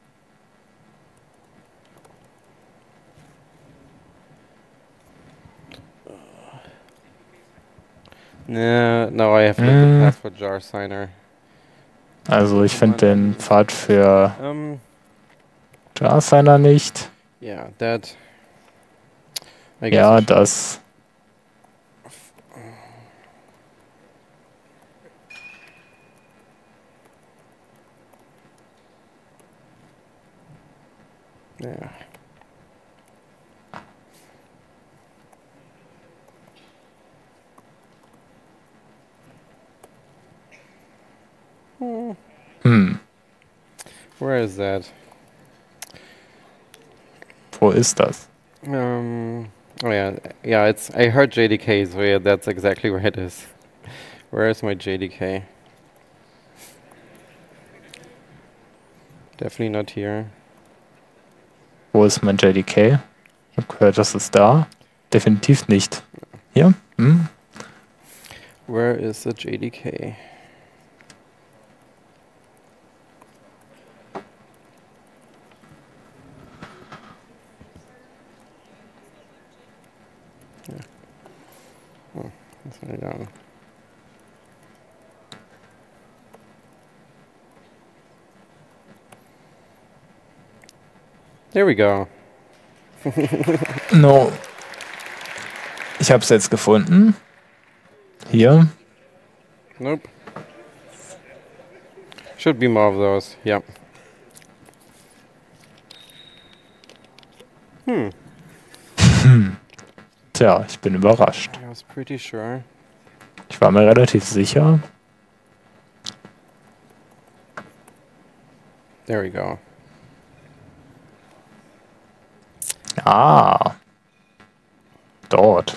Nah, no, I have like the path for jar signer. Also ich finde den Pfad für Jar-Signer nicht. Yeah, that. I guess Ja, I should- das. Yeah. Hm, Where is that? wo ist das? Oh yeah, yeah. It's. I heard JDK, so yeah, that's exactly where it is. Where is my JDK? Definitely not here. Wo ist mein JDK? Ich habe gehört, das ist da. Definitiv nicht. Hier? Hm? Where is the JDK? Yeah. Oh, that's way down. There we go. No. Ich habe es jetzt gefunden. Hier. Nope. Should be more of those. Yeah. Tja, ich bin überrascht. I was pretty sure. Ich war mir relativ sicher. There we go. Ah. Dort.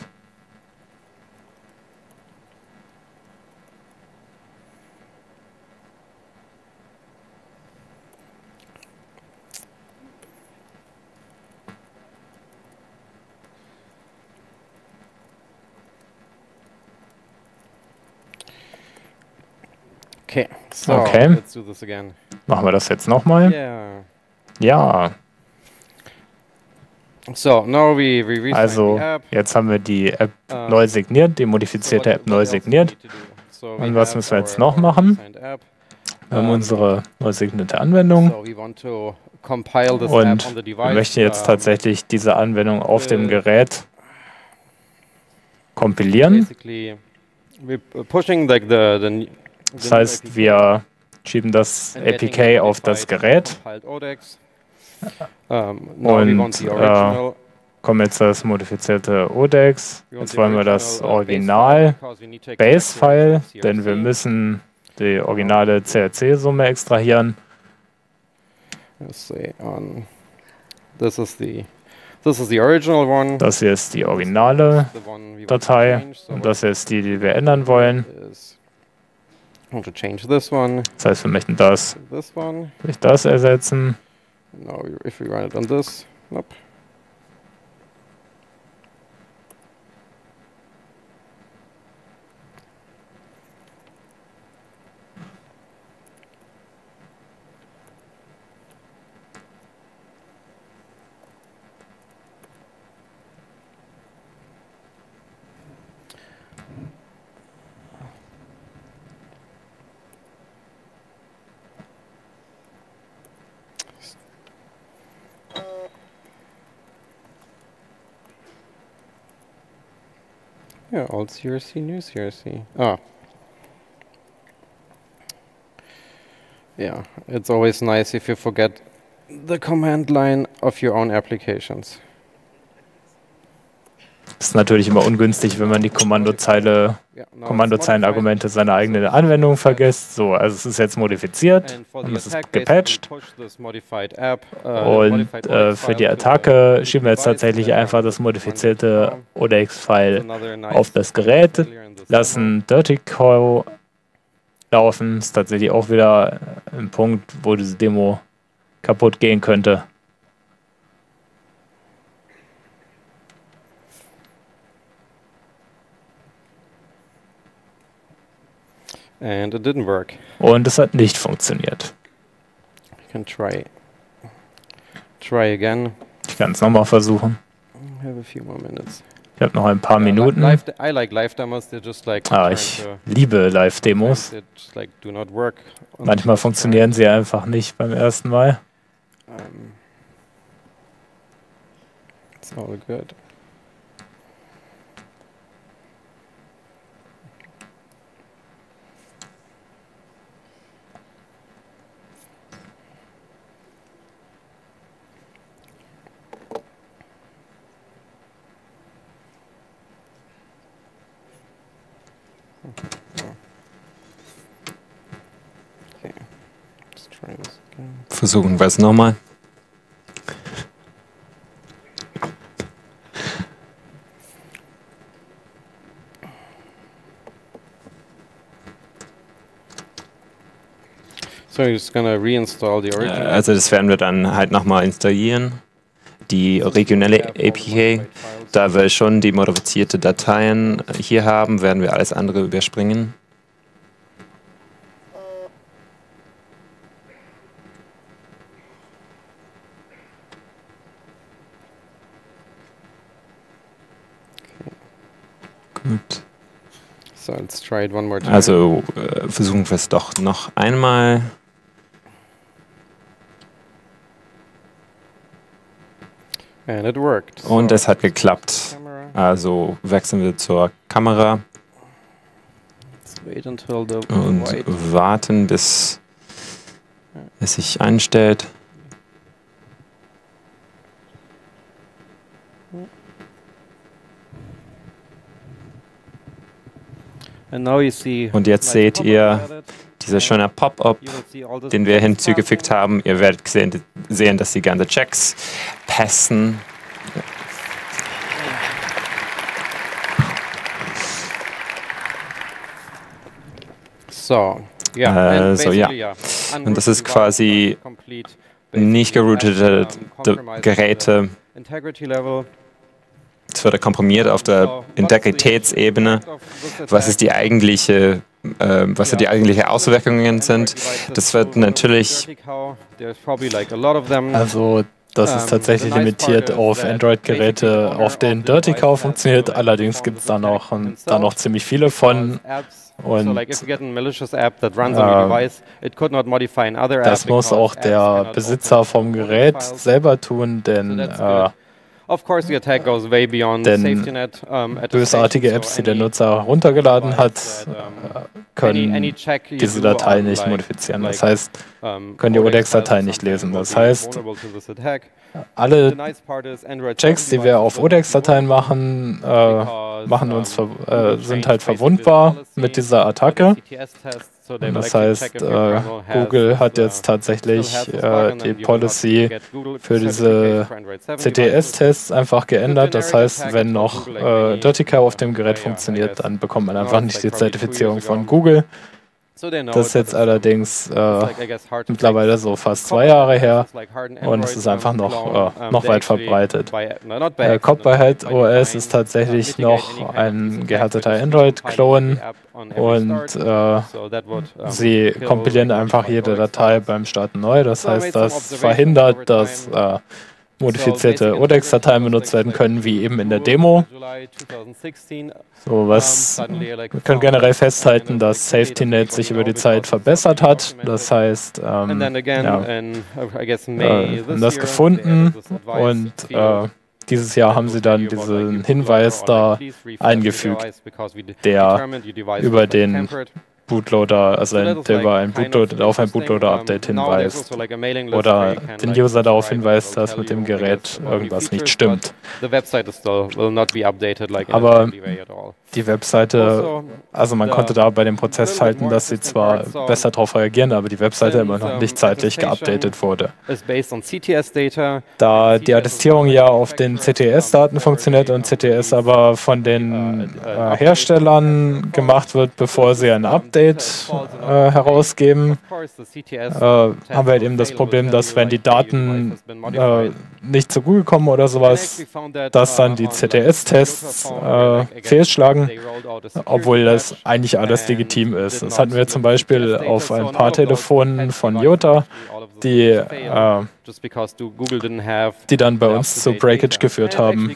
So, Okay. let's do this again. Machen wir das jetzt nochmal? Yeah. Ja, So, now we resign also the app. jetzt haben wir die App neu signiert, die modifizierte App neu signiert. Und was müssen wir jetzt noch machen? Wir haben unsere neu signierte Anwendung So we want to compile this app und on the wir device. möchten jetzt tatsächlich diese Anwendung auf dem Gerät kompilieren. Basically, we're pushing like the Das heißt, wir schieben das APK auf das Gerät und kommen jetzt das modifizierte ODEX. Jetzt wollen wir das Original Base-File, denn wir müssen die originale CRC-Summe extrahieren. This is the original one. Das hier ist die originale The one we want to Datei change. So und das hier ist die, die wir ändern wollen. I want to change this one, Das heißt, wir möchten das this one. durch das ersetzen. Now, if we run it on this, nope. Yeah, old CRC, new CRC. Ah. Yeah, it's always nice if you forget the command line of your own applications. Ist natürlich immer ungünstig, wenn man die Kommandozeilenargumente seiner eigenen Anwendung vergisst. So, also es ist jetzt modifiziert und es ist gepatcht. Und für die Attacke schieben wir jetzt tatsächlich einfach das modifizierte ODEX-File auf das Gerät, lassen Dirty Call laufen. Ist tatsächlich auch wieder ein Punkt, wo diese Demo kaputt gehen könnte. And it didn't work. Und es hat nicht funktioniert. You can try again. Ich kann es nochmal versuchen. I have a few more minutes. Ich habe noch ein paar Minuten. I like live demos. They're just like Ich liebe Live-Demos. they just like do not work. on Manchmal the funktionieren sie einfach nicht beim ersten Mal. It's all good. Okay, let's try this again. Versuchen wir es nochmal. So you're just gonna reinstall the original. Also das werden wir dann halt nochmal installieren. Die regionale APK, da wir schon die modifizierte Dateien hier haben, werden wir alles andere überspringen. Gut. So let's try it one more time. Also versuchen wir es doch noch einmal. And it worked. Und So es hat geklappt. camera. Also wechseln wir zur Kamera Let's wait until the und white. warten, bis es sich einstellt. And now you see Und jetzt nice seht pop-up ihr added. dieser schöne Pop-up, You will see all this den wir stuff hinzugefügt haben. Ihr werdet sehen, dass die ganzen Checks passen. So, yeah. and So, ja. basically, yeah. Und das ist Unrooted quasi devices are complete. nicht Basically, geroutete compromised Geräte. Integrity level. Es wurde komprimiert auf der Integritätsebene. Was ist die eigentliche was ja die eigentlichen Auswirkungen sind. Das wird natürlich... Also das ist tatsächlich limitiert auf Android-Geräte, auf denen Dirty Cow funktioniert. Allerdings gibt es da noch ziemlich viele von. Und das muss auch der Besitzer vom Gerät selber tun, denn bösartige Apps, die der Nutzer heruntergeladen hat, können diese Datei nicht modifizieren. Das heißt, können die ODEX-Datei nicht lesen. Das heißt, alle Checks, die wir auf ODEX-Dateien machen, sind halt verwundbar mit dieser Attacke. Und das heißt, Google hat jetzt tatsächlich die Policy für diese CTS-Tests einfach geändert. Das heißt, wenn noch Dirty Cow auf dem Gerät funktioniert, dann bekommt man einfach nicht die Zertifizierung von Google. Das ist jetzt allerdings mittlerweile so fast 2 Jahre her und es ist einfach noch weit verbreitet. Copperhead OS ist tatsächlich noch ein gehärteter Android-Klon und sie kompilieren einfach jede Datei beim Starten neu. Das heißt, das verhindert, dass modifizierte ODEX-Dateien benutzt werden können, wie eben in der Demo. Wir können generell festhalten, dass SafetyNet sich über die Zeit verbessert hat. Das heißt, haben das gefunden und dieses Jahr haben sie dann diesen Hinweis da eingefügt, der über den Bootloader, also der über auf ein Bootloader-Update hinweist oder den User darauf hinweist, dass mit dem Gerät irgendwas nicht stimmt. Aber die Webseite, also man konnte da bei dem Prozess halten, dass sie zwar besser darauf reagieren, aber die Webseite immer noch nicht zeitlich geupdatet wurde. Da die Attestierung ja auf den CTS-Daten funktioniert und CTS aber von den Herstellern gemacht wird, bevor sie ein Update herausgeben, haben wir halt eben das Problem, dass wenn die Daten nicht zu Google kommen oder sowas, dass dann die CTS-Tests fehlschlagen, obwohl das eigentlich alles legitim ist. Das hatten wir zum Beispiel auf ein paar Telefonen von Jota, die dann bei uns zu Breakage geführt haben,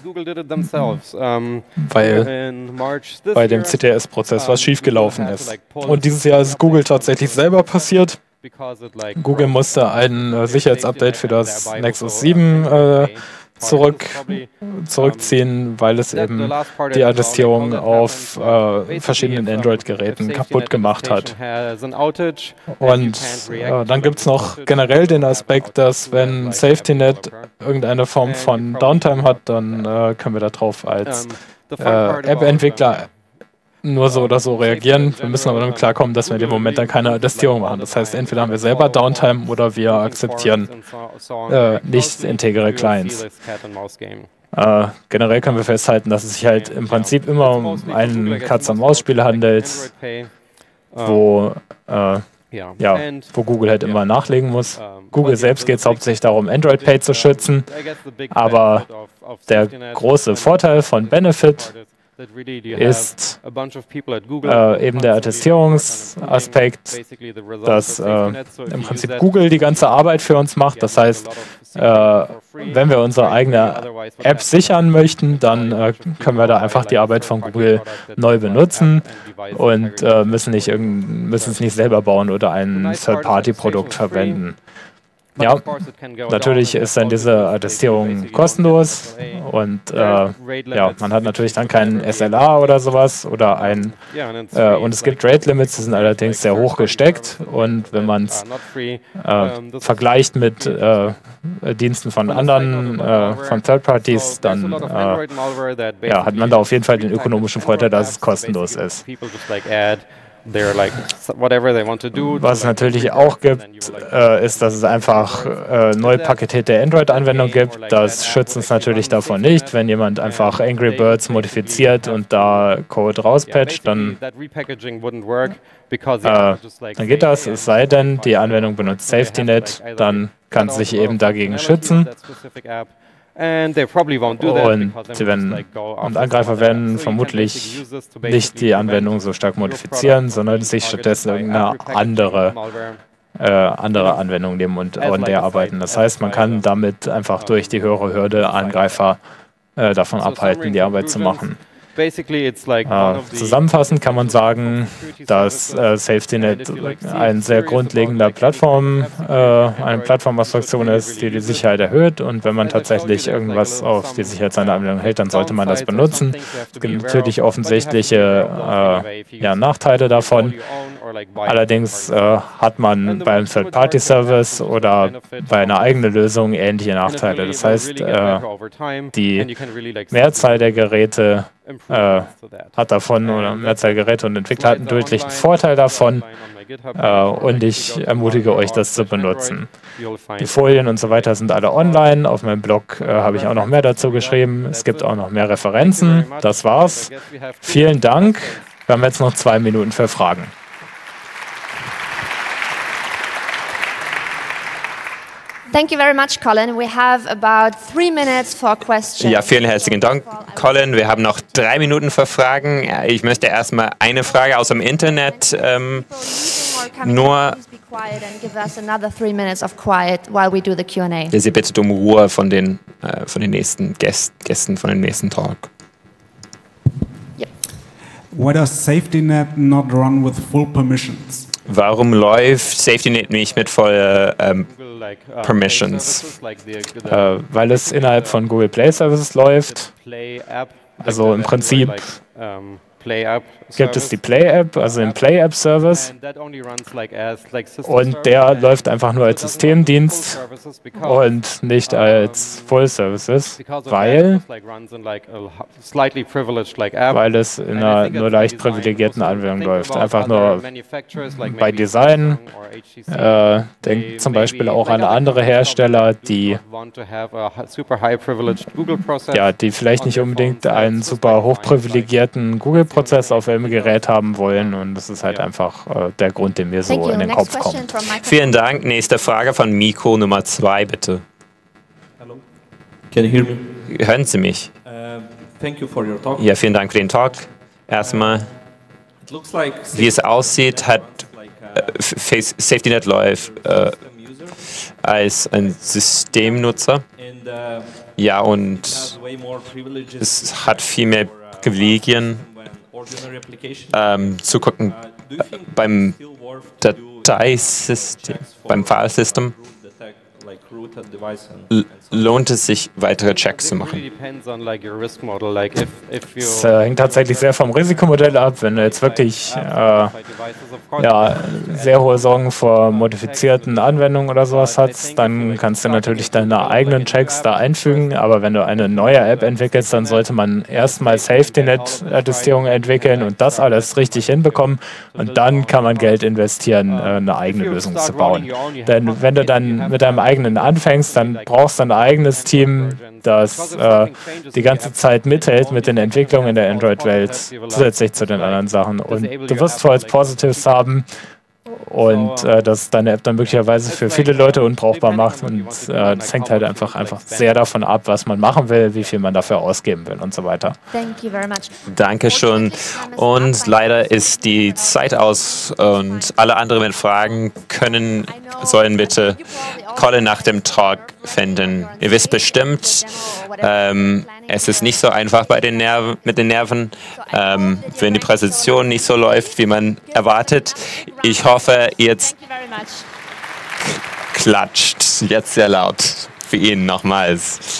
weil bei dem CTS-Prozess was schiefgelaufen ist. Und dieses Jahr ist Google tatsächlich selber passiert. Google musste ein Sicherheitsupdate für das Nexus 7 zurückziehen, weil es eben die Attestierung auf verschiedenen Android-Geräten kaputt gemacht hat. Und dann gibt es noch generell den Aspekt, dass wenn SafetyNet irgendeine Form von Downtime hat, dann können wir darauf als App-Entwickler nur so oder so reagieren. Wir müssen aber damit klarkommen, dass wir in dem Moment dann keine Attestierung machen. Das heißt, entweder haben wir selber Downtime oder wir akzeptieren nicht integere Clients. Generell können wir festhalten, dass es sich halt im Prinzip immer um ein Katz-und-Maus-Spiel handelt, wo Google halt immer nachlegen muss. Google selbst geht es hauptsächlich darum, Android Pay zu schützen, aber der große Vorteil von Benefit ist eben der Attestierungsaspekt, dass im Prinzip Google die ganze Arbeit für uns macht. Das heißt, wenn wir unsere eigene App sichern möchten, dann können wir da einfach die Arbeit von Google neu benutzen und müssen es nicht selber bauen oder ein Third-Party-Produkt verwenden. Ja, natürlich ist dann diese Attestierung kostenlos und man hat natürlich dann keinen SLA oder sowas oder und es gibt Rate Limits, die sind allerdings sehr hoch gesteckt und wenn man es vergleicht mit Diensten von anderen, von Third Parties, dann hat man da auf jeden Fall den ökonomischen Vorteil, dass es kostenlos ist. Was es natürlich auch gibt, ist, dass es einfach neu paketierte Android-Anwendungen gibt. Das schützt uns natürlich davon nicht. Wenn jemand einfach Angry Birds modifiziert und da Code rauspatcht, dann geht das. Es sei denn, die Anwendung benutzt SafetyNet, dann kann es sich eben dagegen schützen. Und Angreifer werden vermutlich nicht die Anwendung so stark modifizieren, sondern sich stattdessen irgendeine andere Anwendung nehmen und an der arbeiten. Das heißt, man kann damit einfach durch die höhere Hürde Angreifer davon abhalten, die Arbeit zu machen. Zusammenfassend kann man sagen, dass SafetyNet ein sehr grundlegender eine Plattformabstraktion ist, die die Sicherheit erhöht. Und wenn man tatsächlich irgendwas auf die Sicherheit seiner Anwendung hält, dann sollte man das benutzen. Es gibt natürlich offensichtliche Nachteile davon. Allerdings hat man beim Third-Party-Service oder bei einer eigenen Lösung ähnliche Nachteile. Das heißt, die Mehrzahl der Geräte hat davon, oder Mehrzahl der Geräte und Entwickler hat einen deutlichen Vorteil davon, und ich ermutige euch, das zu benutzen. Die Folien und so weiter sind alle online. Auf meinem Blog habe ich auch noch mehr dazu geschrieben. Es gibt auch noch mehr Referenzen. Das war's. Vielen Dank. Wir haben jetzt noch 2 Minuten für Fragen. Thank you very much, Colin. We have about 3 minutes for questions. Ja, vielen herzlichen Dank, Colin. Wir haben noch 3 Minuten für Fragen. Ich möchte erstmal eine Frage aus dem Internet Sie bittet um Ruhe von den nächsten Gästen von dem nächsten Talk. Why does SafetyNet not run with full permissions? Warum läuft SafetyNet nicht mit vollen Permissions? Weil es innerhalb von Google Play Services läuft. Also im Prinzip gibt es die Play-App, also den Play-App-Service, und der läuft einfach nur als Systemdienst und nicht als Full-Services, weil es in einer nur leicht privilegierten Anwendung läuft. Einfach nur bei Design. Denkt zum Beispiel auch an andere Hersteller, die vielleicht nicht unbedingt einen super hochprivilegierten Google-Prozess auf ihrem Gerät haben wollen, und das ist halt einfach der Grund, den mir so in den Kopf kommt. Vielen Dank. Nächste Frage von Miko Nummer 2, bitte. Hello. Can you hear me? Hören Sie mich? Thank you for your talk. Ja, vielen Dank für den Talk. Erstmal, wie es aussieht, hat SafetyNet läuft als ein Systemnutzer. Ja, und es hat viel mehr Privilegien zu gucken beim Dateisystem, beim Filesystem. Lohnt es sich, weitere Checks zu machen? Es hängt tatsächlich sehr vom Risikomodell ab. Wenn du jetzt wirklich sehr hohe Sorgen vor modifizierten Anwendungen oder sowas hast, dann kannst du natürlich deine eigenen Checks da einfügen. Aber wenn du eine neue App entwickelst, dann sollte man erstmal SafetyNet-Attestierungen entwickeln und das alles richtig hinbekommen. Und dann kann man Geld investieren, eine eigene Lösung zu bauen. Denn wenn du dann mit deinem eigenen anfängst, dann brauchst du ein eigenes Team, das die ganze Zeit mithält mit den Entwicklungen in der Android-Welt, zusätzlich zu den anderen Sachen. Und du wirst False Positives haben und das deine App dann möglicherweise für viele Leute unbrauchbar macht. Und das hängt halt einfach sehr davon ab, was man machen will, wie viel man dafür ausgeben will und so weiter. Dankeschön. Und leider ist die Zeit aus, und alle anderen mit Fragen sollen bitte Colin nach dem Talk finden. Ihr wisst bestimmt, es ist nicht so einfach mit den Nerven, wenn die Präsentation nicht so läuft, wie man erwartet. Ich hoffe, ihr klatscht jetzt sehr laut für ihn nochmals.